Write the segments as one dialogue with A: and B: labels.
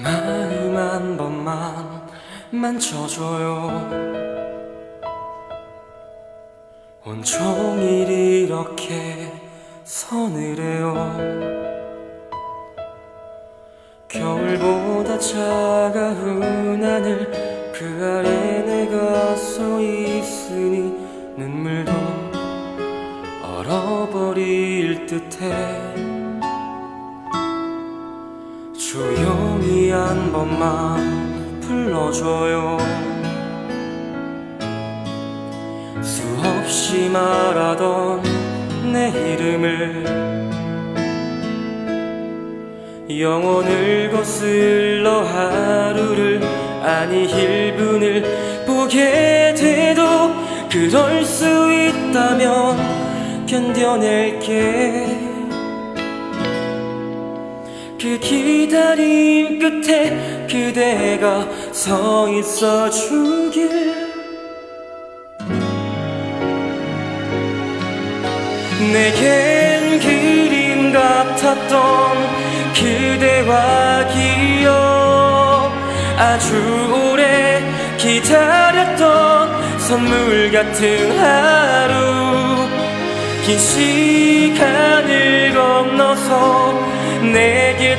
A: 마음 한 번만 만져줘요. 온종일 이렇게 서늘해요. 겨울보다 차가운 하늘 그 아래 내가 서 있으니 눈물도 얼어버릴 듯해. 조용히 한 번만 불러줘요. 수없이 말하던 내 이름을 영혼을 거슬러 하루를 아니 1분을 보게 돼도 그럴 수 있다면 견뎌낼게. 그 기다림 끝에 그대가 서 있어 주길. 내겐 그림 같았던 그대와 기억, 아주 오래 기다렸던 선물 같은 하루. 긴 시간을 건너서 내게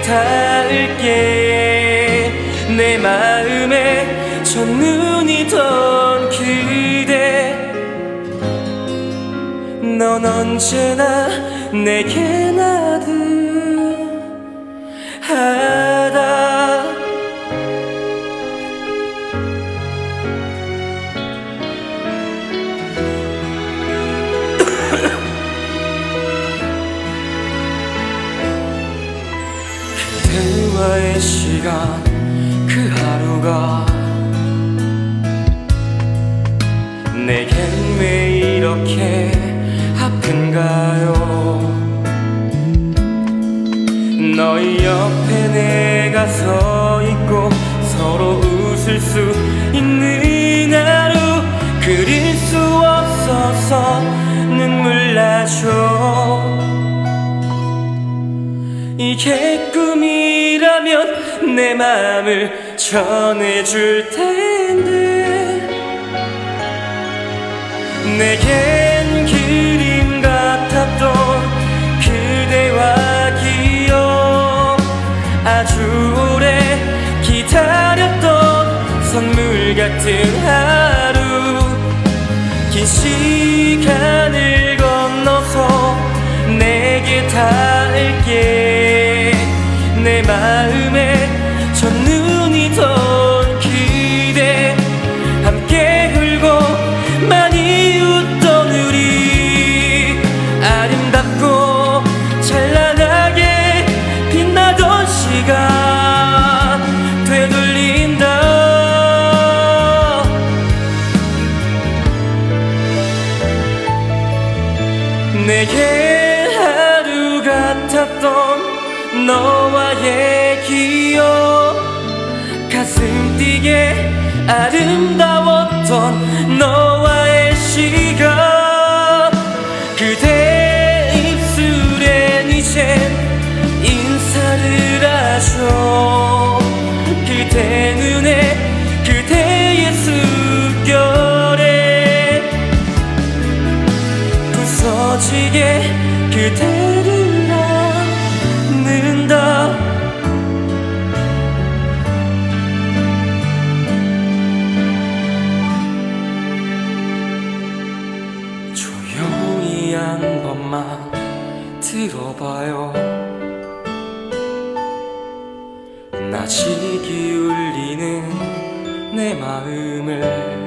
A: 닿을게. 내 마음에 첫눈이던 그대, 넌 언제나 내게 나듯하다. 그대와의 시간 그 하루가 내겐 왜 이렇게 아픈가요? 너희 옆에 내가 서 있고 서로 웃을 수 있는 하루, 그릴 수 없어서 눈물 나죠. 이게 꿈이라면 내 맘을 전해줄 텐데. 내겐 그림 같았던 그대와 기억, 아주 오래 기다렸던 선물 같은 하루. 긴 시간을 건너서 내게 닿을게. 내 마음에 첫눈이던 그대, 함께 울고 많이 웃던 우리, 아름답고 찬란하게 빛나던 시간 되돌린다. 내게 하루 같았던 너와의 기억, 가슴 뛰게 아름다웠던 너와의 시간. 그대 입술엔 이젠 인사를 하죠. 그대 눈에 그대의 습결에 부서지게 그대를 안는다. 조용히 한 번만 들어봐요. 나직이 울리는 내 마음을